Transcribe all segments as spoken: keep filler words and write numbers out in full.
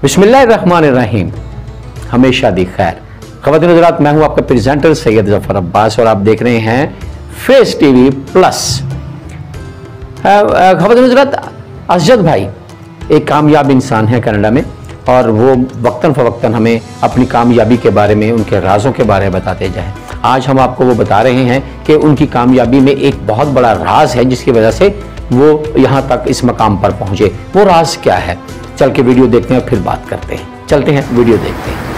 बिस्मिल्लाहिर्रहमानिर्रहीम। हमेशा दी खैर। ख़वातीन हज़रात, मैं हूं आपका प्रेजेंटर सैयद ज़फ़र अब्बास और आप देख रहे हैं फेस टीवी प्लस। ख़वातीन हज़रात, असजद भाई एक कामयाब इंसान है कनाडा में और वो वक्तन फ़वक्तन हमें अपनी कामयाबी के बारे में, उनके राज़ों के बारे में बताते जाएं। आज हम आपको वो बता रहे हैं कि उनकी कामयाबी में एक बहुत बड़ा राज है जिसकी वजह से वो यहाँ तक इस मकाम पर पहुँचे। वो राज क्या है, चल के वीडियो देखते हैं फिर बात करते हैं। चलते हैं, वीडियो देखते हैं।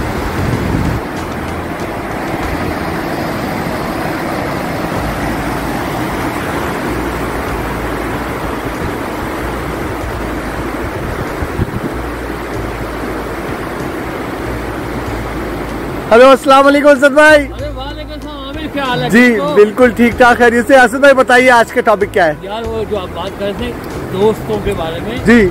हेलो, अस्सलाम वालेकुम असद भाई। अरे वालेकुम सलाम, आमिर क्या हाल है? जी बिल्कुल ठीक ठाक खैरियत से। असद भाई बताइए आज का टॉपिक क्या है? यार वो जो आप बात कर रहे थे दोस्तों के बारे में। जी,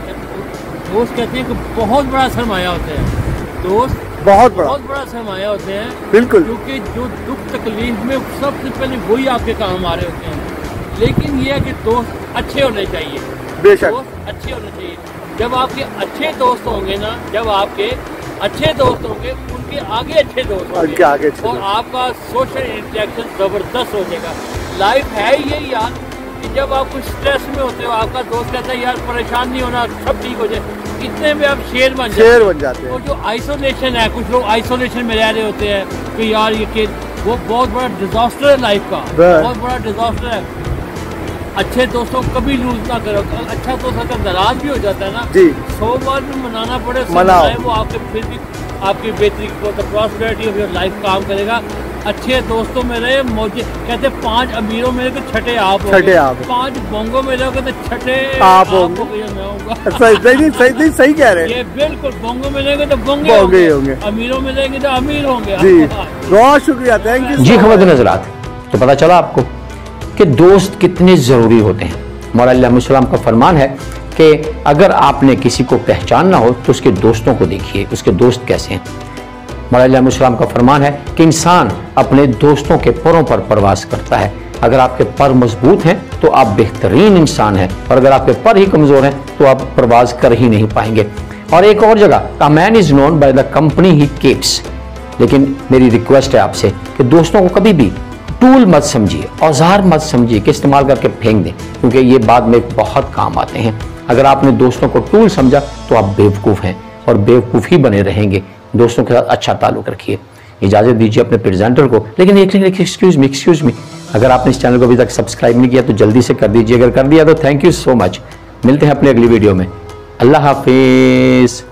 दोस्त कहते हैं कि बहुत बड़ा सरमाया होते हैं। दोस्त बहुत बड़ा बहुत बड़ा सरमाया होते हैं, बिल्कुल। क्योंकि जो दुख तकलीफ में सबसे पहले वही आपके काम आ रहे होते हैं। लेकिन ये है कि दोस्त अच्छे होने चाहिए, बेशक दोस्त अच्छे होने चाहिए। जब आपके अच्छे दोस्त होंगे ना, जब आपके अच्छे दोस्त होंगे, उनके आगे अच्छे दोस्त होंगे, आगे आगे अच्छे और दोस्त। आपका सोशल इंटरेक्शन जबरदस्त हो जाएगा। लाइफ है यही यार कि जब आप कुछ स्ट्रेस में होते हो, आपका दोस्त कहता है यार परेशान नहीं होना, सब ठीक हो जाए, इतने में आप शेर बन जाते शेर बन जाते हैं। और जो आइसोलेशन है, कुछ लोग आइसोलेशन में रह रहे होते हैं कि यार ये कि वो बहुत बड़ा डिजास्टर है लाइफ का, बहुत बड़ा डिजास्टर है। अच्छे दोस्तों कभी लूज ना करो। अच्छा दोस्त अगर नाराज भी हो जाता है ना, जी, सौ बार भी मनाना पड़े, मनाओ। वो आपके फिर भी आपकी बेहतरी को, the prosperity of your life काम करेगा। अच्छे दोस्तों में रहे मौजे। कहते पांच अमीरों में रहे तो छठे आप हो, छठे आप, पांच बोंगों में रहोगे तो छठे आप हो। होंगे। मैं होऊंगा। सही सही सही सही कह रहे हैं। ये बिल्कुल, बोंगों में रहेंगे तो बोंगे बोंगे होंगे, होंगे। अमीरों में रहेंगे तो अमीर होंगे। जी, बहुत शुक्रिया, थैंक यू जी ख़वातीन हज़रात, तो पता चला आपको कि दोस्त कितने ज़रूरी होते हैं। मौला अलैहिस्सलाम का फरमान है कि अगर आपने किसी को पहचानना हो तो उसके दोस्तों को देखिए, उसके दोस्त कैसे हैं। मौला अलैहिस्सलाम का फरमान है कि इंसान अपने दोस्तों के परों पर परवास करता है। अगर आपके पर मजबूत हैं तो आप बेहतरीन इंसान हैं, और अगर आपके पर ही कमज़ोर हैं तो आप परवास कर ही नहीं पाएंगे। और एक और जगह, a man is known by the company he keeps. लेकिन मेरी रिक्वेस्ट है आपसे कि दोस्तों को कभी भी टूल मत समझिए, औजार मत समझिए कि इस्तेमाल करके फेंक दें, क्योंकि ये बाद में बहुत काम आते हैं। अगर आपने दोस्तों को टूल समझा तो आप बेवकूफ़ हैं और बेवकूफ़ ही बने रहेंगे। दोस्तों के साथ अच्छा ताल्लुक़ रखिए। इजाज़त दीजिए अपने प्रेजेंटर को। लेकिन एक एक्सक्यूज़ मी एक्सक्यूज़ मी अगर आपने इस चैनल को अभी तक सब्सक्राइब नहीं किया तो जल्दी से कर दीजिए। अगर कर दिया तो थैंक यू सो मच। मिलते हैं अपनी अगली वीडियो में। अल्लाह हाफिज़।